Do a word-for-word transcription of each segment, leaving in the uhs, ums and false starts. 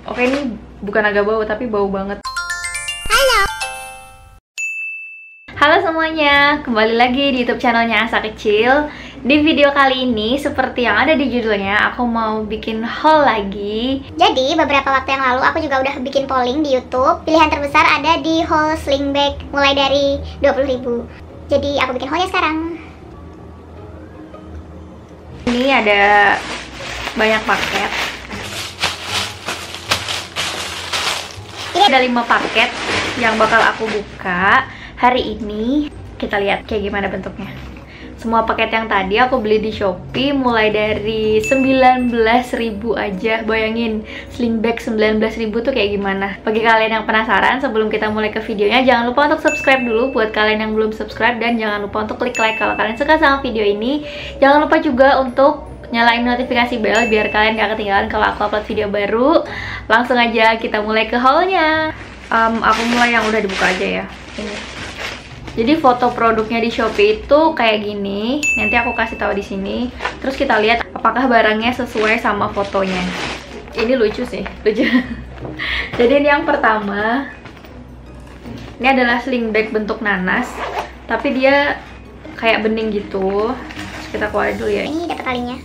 Oke, ini bukan agak bau, tapi bau banget. Halo. Halo semuanya, kembali lagi di YouTube channelnya Asa Kecil. Di video kali ini, seperti yang ada di judulnya, aku mau bikin haul lagi. Jadi, beberapa waktu yang lalu aku juga udah bikin polling di YouTube. Pilihan terbesar ada di haul sling bag mulai dari dua puluh ribu. Jadi, aku bikin haulnya sekarang. Ini ada banyak paket. Ada lima paket yang bakal aku buka hari ini. Kita lihat kayak gimana bentuknya. Semua paket yang tadi aku beli di Shopee mulai dari sembilan belas ribu aja. Bayangin, sling bag sembilan belas ribu tuh kayak gimana. Bagi kalian yang penasaran, sebelum kita mulai ke videonya, jangan lupa untuk subscribe dulu buat kalian yang belum subscribe. Dan jangan lupa untuk klik like kalau kalian suka sama video ini. Jangan lupa juga untuk nyalain notifikasi bell biar kalian gak ketinggalan kalau aku upload video baru. Langsung aja kita mulai ke haulnya. um, Aku mulai yang udah dibuka aja ya. Ini. Jadi foto produknya di Shopee itu kayak gini. Nanti aku kasih tahu di sini. Terus kita lihat apakah barangnya sesuai sama fotonya. Ini lucu sih, lucu. Jadi ini yang pertama. Ini adalah sling bag bentuk nanas, tapi dia kayak bening gitu. Terus kita keluarin dulu ya. Ini dapat talinya.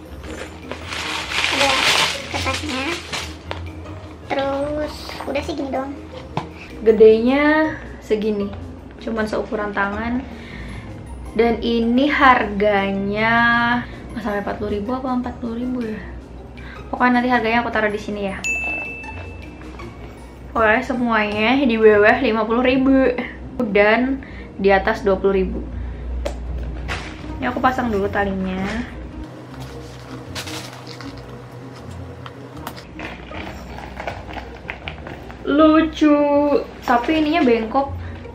Ada kertasnya. Terus udah sih gini doang. Gedenya segini, cuman seukuran tangan. Dan ini harganya nggak sampai empat puluh ribu apa empat puluh ribu ya. Pokoknya nanti harganya aku taruh di sini ya. Pokoknya semuanya di bawah lima puluh ribu dan di atas dua puluh ribu. Ini aku pasang dulu talinya. Lucu, tapi ininya bengkok.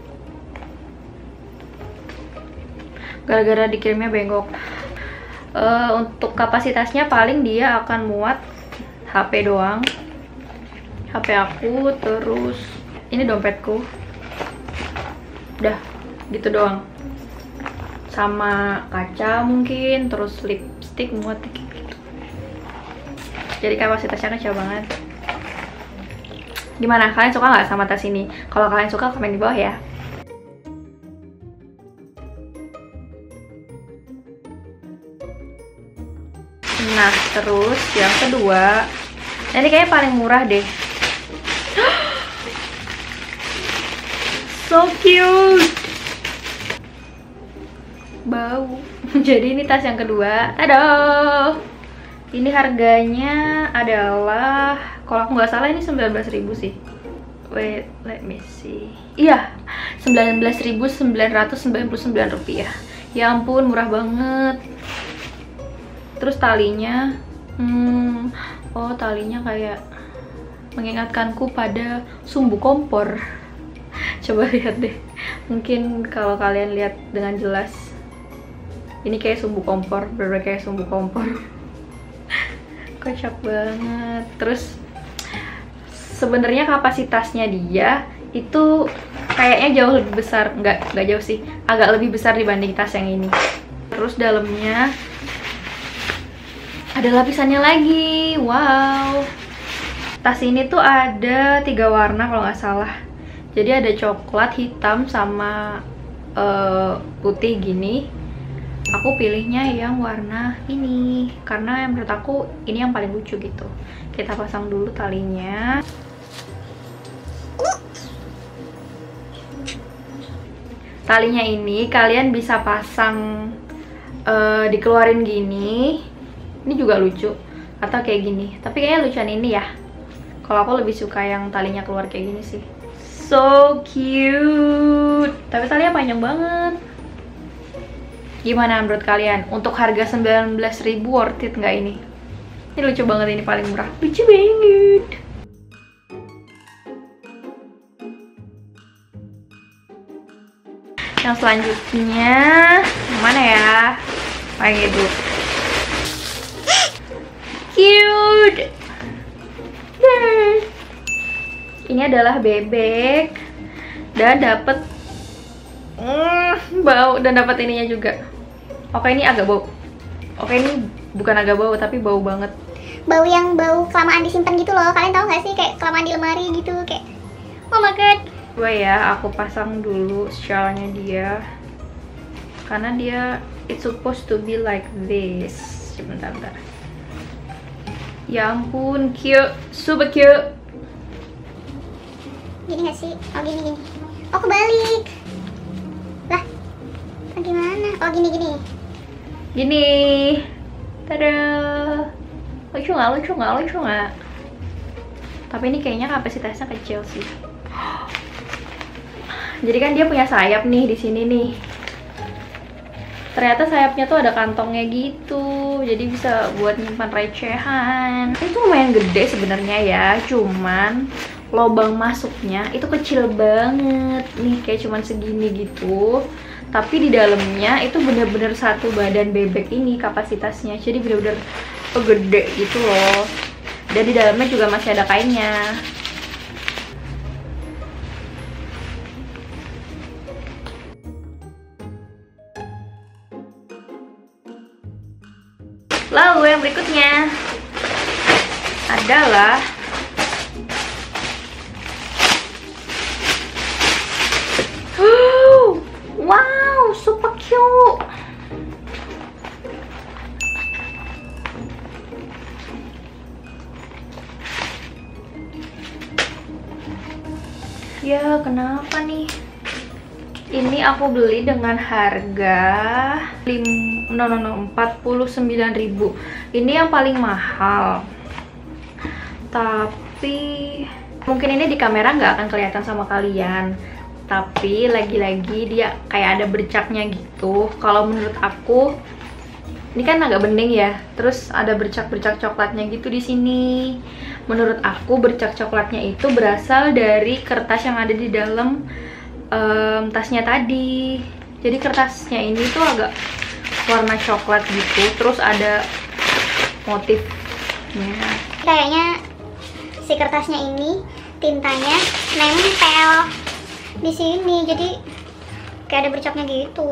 Gara-gara dikirimnya bengkok. Uh, untuk kapasitasnya paling dia akan muat H P doang. H P aku, terus ini dompetku. Udah, gitu doang. Sama kaca mungkin, terus lipstick muat gitu. Jadi kapasitasnya kecil banget. Gimana? Kalian suka nggak sama tas ini? Kalau kalian suka, komen di bawah ya. Nah, terus yang kedua, ini kayaknya paling murah deh. So cute. Bau. Jadi ini tas yang kedua. Tada. Ini harganya adalah, kalau aku nggak salah ini sembilan belas ribu sih. Wait, let me see. Iya, sembilan belas ribu sembilan ratus sembilan puluh sembilan rupiah. Ya ampun, murah banget. Terus talinya, hmm, oh talinya kayak mengingatkanku pada sumbu kompor. Coba lihat deh. Mungkin kalau kalian lihat dengan jelas, ini kayak sumbu kompor, bener-bener kayak sumbu kompor. Kocak banget. Terus sebenarnya kapasitasnya dia itu kayaknya jauh lebih besar, nggak nggak jauh sih, agak lebih besar dibanding tas yang ini. Terus dalamnya ada lapisannya lagi. Wow, tas ini tuh ada tiga warna kalau nggak salah. Jadi ada coklat, hitam, sama uh, putih gini. Aku pilihnya yang warna ini karena menurut aku ini yang paling lucu gitu. Kita pasang dulu talinya. Talinya ini kalian bisa pasang uh, dikeluarin gini. Ini juga lucu. Atau kayak gini. Tapi kayaknya lucuan ini ya. Kalau aku lebih suka yang talinya keluar kayak gini sih. So cute. Tapi talinya panjang banget. Gimana menurut kalian? Untuk harga sembilan belas ribu worth it nggak ini? Ini lucu banget, ini paling murah. Lucu banget. Yang selanjutnya mana ya? Paling itu. Cute. Ini adalah bebek dan dapat mm, bau dan dapat ininya juga. Oke, ini agak bau. Oke, ini bukan agak bau tapi bau banget. Bau yang bau kelamaan disimpan gitu loh, kalian tahu gak sih kayak kelamaan di lemari gitu, kayak oh my god. Gue ya, aku pasang dulu shellnya dia karena dia it's supposed to be like this. Sebentar, bentar. Ya ampun, cute, super cute. Gini gak sih? Oh gini gini. Oh kebalik. Lah, oh, gimana? Oh gini gini. Gini. Tada. Lucu nggak? Lucu nggak? Lucu nggak? Tapi ini kayaknya kapasitasnya kecil sih. Jadi kan dia punya sayap nih di sini nih. Ternyata sayapnya tuh ada kantongnya gitu, jadi bisa buat nyimpan recehan. Itu lumayan gede sebenarnya ya, cuman lubang masuknya itu kecil banget nih, kayak cuman segini gitu. Tapi di dalamnya itu bener-bener satu badan bebek ini kapasitasnya, jadi bener-bener gede gitu loh. Dan di dalamnya juga masih ada kainnya. Lalu yang berikutnya adalah wow, super cute. Ya, kenapa nih? Ini aku beli dengan harga no, no, no, empat puluh sembilan ribu. Ini yang paling mahal. Tapi mungkin ini di kamera nggak akan kelihatan sama kalian. Tapi lagi-lagi dia kayak ada bercaknya gitu. Kalau menurut aku, ini kan agak bening ya. Terus ada bercak-bercak coklatnya gitu di sini. Menurut aku bercak coklatnya itu berasal dari kertas yang ada di dalam um, tasnya tadi. Jadi kertasnya ini tuh agak warna coklat gitu, terus ada motifnya. Kayaknya si kertasnya ini tintanya nempel di sini, jadi kayak ada bercaknya gitu.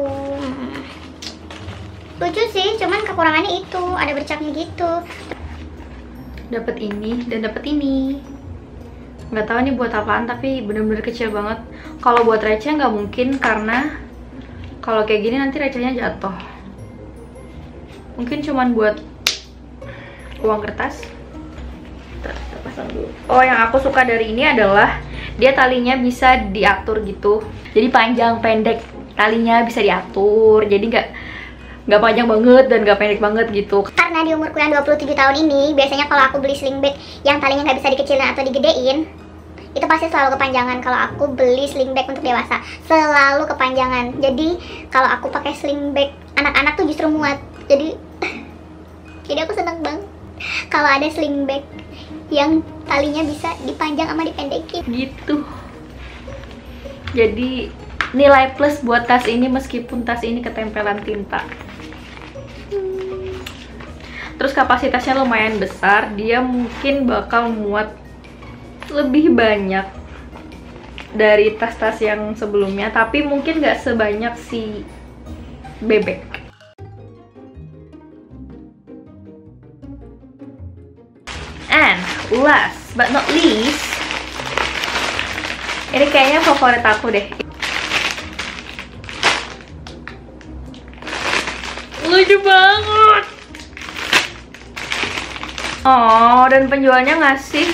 Lucu sih, cuman kekurangannya itu ada bercaknya gitu. Dapat ini dan dapat ini. Nggak tahu nih buat apaan, tapi bener-bener kecil banget. Kalau buat receh nggak mungkin, karena kalau kayak gini nanti recehnya jatuh. Mungkin cuman buat uang kertas. Kita pasang dulu. Oh, yang aku suka dari ini adalah dia talinya bisa diatur gitu. Jadi panjang pendek talinya bisa diatur. Jadi nggak nggak panjang banget dan nggak pendek banget gitu. Karena di umurku yang dua puluh tujuh tahun ini, biasanya kalau aku beli sling bag yang talinya nggak bisa dikecilin atau digedein, itu pasti selalu kepanjangan. Kalau aku beli sling bag untuk dewasa, selalu kepanjangan. Jadi kalau aku pakai sling bag anak-anak tuh justru muat. Jadi jadi aku seneng banget kalau ada sling bag yang talinya bisa dipanjang sama dipendekin gitu. Jadi nilai plus buat tas ini, meskipun tas ini ketempelan tinta. Terus kapasitasnya lumayan besar, dia mungkin bakal muat lebih banyak dari tas-tas yang sebelumnya, tapi mungkin nggak sebanyak si bebek. And last but not least, ini kayaknya favorit aku deh. Lucu banget. Oh, dan penjualnya ngasih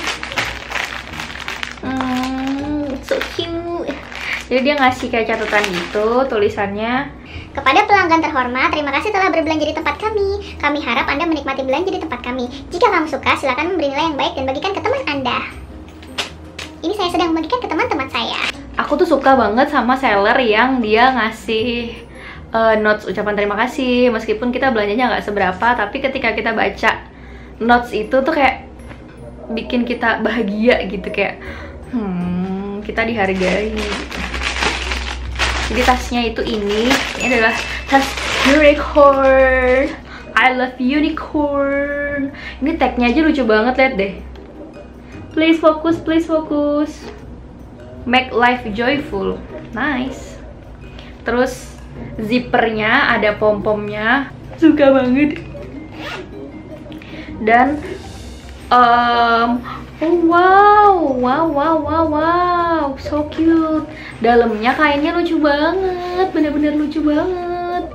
hmm, so cute. Jadi dia ngasih kayak catatan gitu, tulisannya, kepada pelanggan terhormat, terima kasih telah berbelanja di tempat kami. Kami harap Anda menikmati belanja di tempat kami. Jika kamu suka, silakan memberi nilai yang baik dan bagikan ke teman Anda. Ini saya sedang membagikan ke teman-teman saya. Aku tuh suka banget sama seller yang dia ngasih uh, notes ucapan terima kasih. Meskipun kita belanjanya nggak seberapa, tapi ketika kita baca notes itu tuh kayak bikin kita bahagia gitu, kayak hmm, kita dihargai. Jadi tasnya itu ini, ini adalah tas unicorn. I love unicorn. Ini tagnya aja lucu banget, lihat deh. Please focus, please focus. Make life joyful. Nice. Terus zippernya ada pom-pomnya, suka banget. Dan um, Oh, wow, wow, wow, wow, wow, so cute. Dalamnya kainnya lucu banget, bener-bener lucu banget.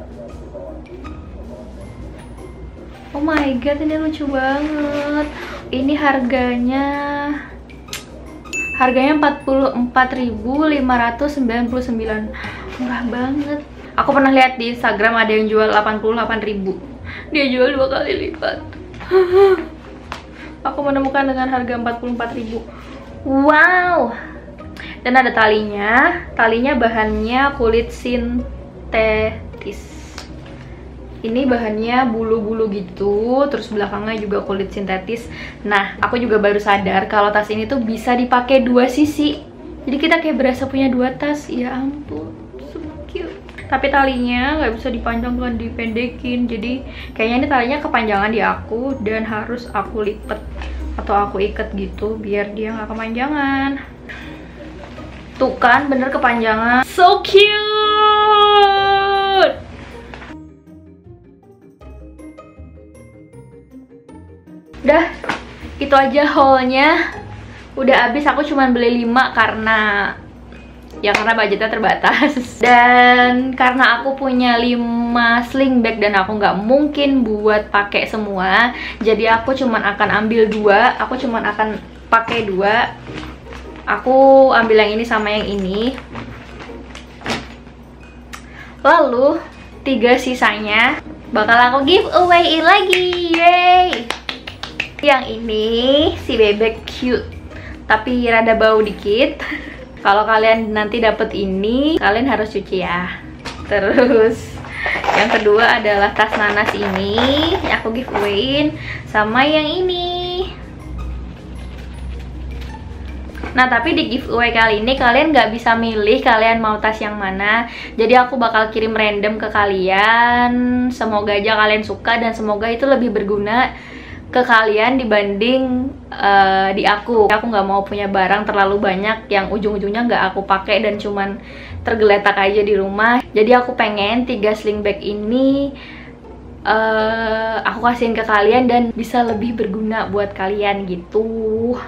Oh my god, ini lucu banget. Ini harganya Harganya empat puluh empat ribu lima ratus sembilan puluh sembilan. Murah banget. Aku pernah lihat di Instagram ada yang jual delapan puluh delapan ribu. Dia jual dua kali lipat. Aku menemukan dengan harga empat puluh empat ribu. Wow. Dan ada talinya. Talinya bahannya kulit sintetis. Ini bahannya bulu-bulu gitu, terus belakangnya juga kulit sintetis. Nah, aku juga baru sadar kalau tas ini tuh bisa dipakai dua sisi. Jadi kita kayak berasa punya dua tas. Ya ampun, so cute. Tapi talinya nggak bisa dipanjangkan, dipendekin. Jadi kayaknya ini talinya kepanjangan di aku dan harus aku lipet atau aku ikat gitu biar dia nggak kepanjangan. Tuh kan, bener kepanjangan. So cute. Udah, itu aja haulnya. Udah habis, aku cuman beli lima karena ya karena budgetnya terbatas. Dan karena aku punya lima sling bag dan aku nggak mungkin buat pakai semua, jadi aku cuman akan ambil dua. Aku cuman akan pakai dua. Aku ambil yang ini sama yang ini. Lalu tiga sisanya bakal aku give away lagi. Yeay. Yang ini si bebek cute tapi rada bau dikit. Kalau kalian nanti dapet ini, kalian harus cuci ya. Terus yang kedua adalah tas nanas ini, aku giveawayin sama yang ini. Nah, tapi di giveaway kali ini kalian nggak bisa milih kalian mau tas yang mana. Jadi aku bakal kirim random ke kalian. Semoga aja kalian suka dan semoga itu lebih berguna ke kalian dibanding uh, di aku. Aku nggak mau punya barang terlalu banyak yang ujung-ujungnya nggak aku pakai dan cuman tergeletak aja di rumah. Jadi aku pengen tiga sling bag ini uh, aku kasihin ke kalian dan bisa lebih berguna buat kalian gitu.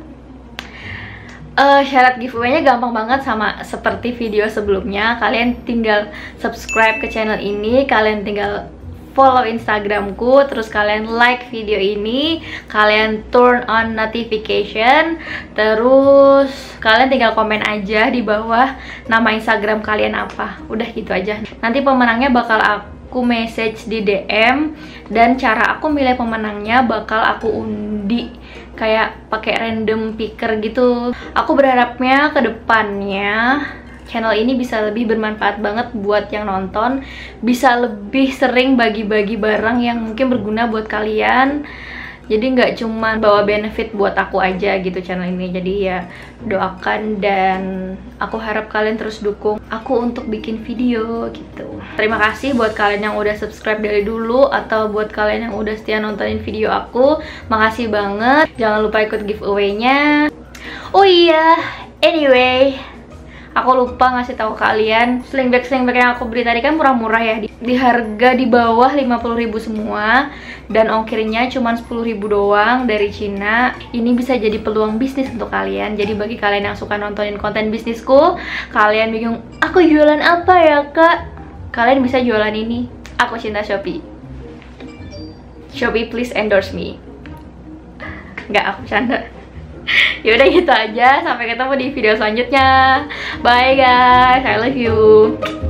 Uh, syarat giveaway-nya gampang banget, sama seperti video sebelumnya. Kalian tinggal subscribe ke channel ini, kalian tinggal follow Instagramku, terus kalian like video ini, kalian turn on notification, terus kalian tinggal komen aja di bawah nama Instagram kalian apa. Udah gitu aja. Nanti pemenangnya bakal aku message di D M dan cara aku milih pemenangnya bakal aku undi kayak pakai random picker gitu. Aku berharapnya ke depannya channel ini bisa lebih bermanfaat banget buat yang nonton, bisa lebih sering bagi-bagi barang yang mungkin berguna buat kalian. Jadi nggak cuma bawa benefit buat aku aja gitu channel ini. Jadi ya doakan dan aku harap kalian terus dukung aku untuk bikin video gitu. Terima kasih buat kalian yang udah subscribe dari dulu atau buat kalian yang udah setia nontonin video aku. Makasih banget. Jangan lupa ikut giveaway-nya. Oh iya, anyway, aku lupa ngasih tahu kalian, sling bag sling bag yang aku beli tadi kan murah-murah ya, di, di harga di bawah lima puluh ribu semua dan ongkirnya cuma sepuluh ribu doang dari Cina. Ini bisa jadi peluang bisnis untuk kalian. Jadi bagi kalian yang suka nontonin konten bisnisku, kalian bingung aku jualan apa ya kak, kalian bisa jualan ini. Aku cinta Shopee. Shopee please endorse me. Nggak, aku canda. Yaudah gitu aja, sampai ketemu di video selanjutnya. Bye guys, I love you.